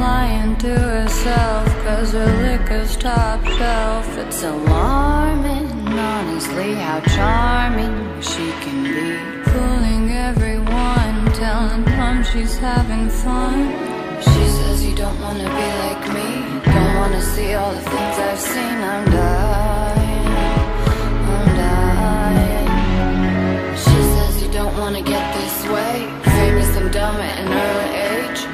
lying to herself, cause her liquor's top shelf. It's alarming, honestly, how charming she can be. Fooling everyone, telling them she's having fun. She says you don't wanna be like me, don't wanna see all the things I've seen. I'm dying, I'm dying. She says you don't wanna get this way, famous and dumb at an early age.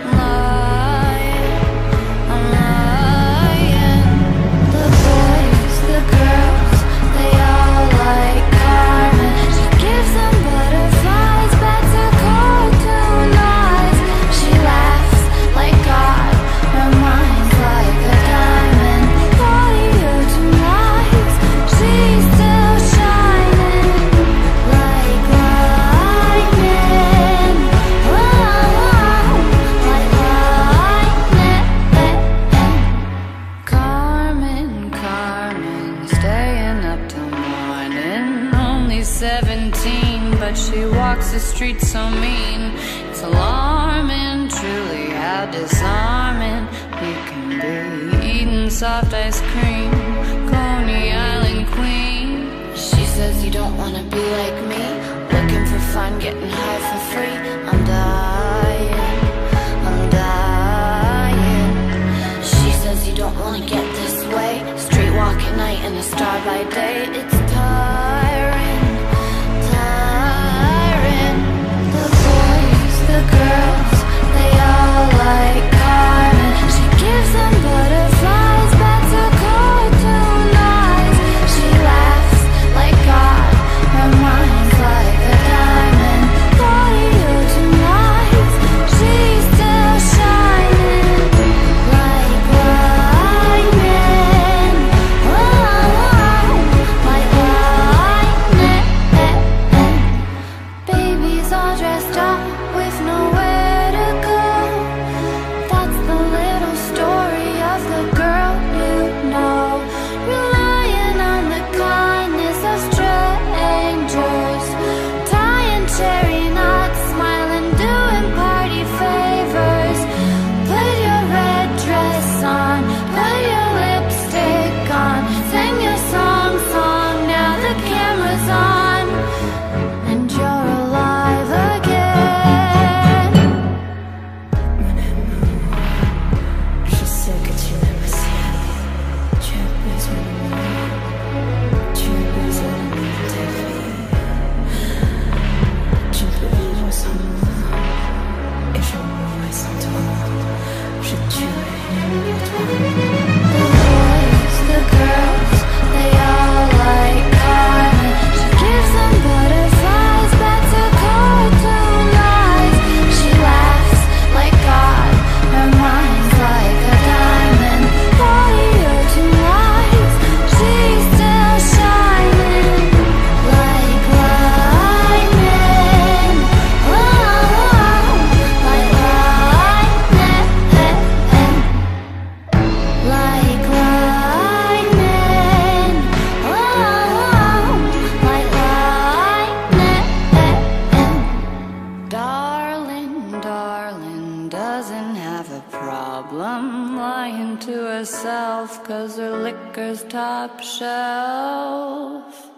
I'm lying. The boys, the girls, they all like Carmen. She gives them butterflies, bats her cartoon eyes. She laughs like God, her mind's like a diamond. Body her two eyes, she's still shining like lightning. Like lightning. Carmen, Carmen, staying up till morning. Only 17, but she walks the streets so mean. It's alarming, truly, how disarming we can be. Eating soft ice cream, Coney Island queen. She says you don't wanna be like me, looking for fun, getting high for free. I'm dying, I'm dying. She says you don't wanna get this way, street walk at night and a star by day. It's tiring, tiring. The boys, the girls, they all like Carmen. She gives them butterflies, bats her cartoon eyes. She laughs like God, her mind's like a diamond. Body her two eyes, she's still shining like lightning. Like lightning. Babies all dressed up with nowhere to go. That's the little story of the girl you know. Relying on the kindness of strangers, tying cherry knots, smiling, doing party favors. Put your red dress on, put your lipstick on, sing your song, now the camera's on, and you're alive again. Mon amour, je sais que tu l'aimes aussi. Tu as besoin de moi, tu as besoin de ta vie. Tu ne peux vivre sans moi, et je mourrai sans toi. Je tuerai pour toi. The boys, the girls, they all like Carmen. She gives them butterflies, bats her cartoon eyes. She laughs like God, her mind's like a diamond. Body her two eyes, she's still shining like lightning. Like lightning. Like lightning. Like lightning. Darling, darling, doesn't have a problem lying to herself, cause her liquor's top shelf.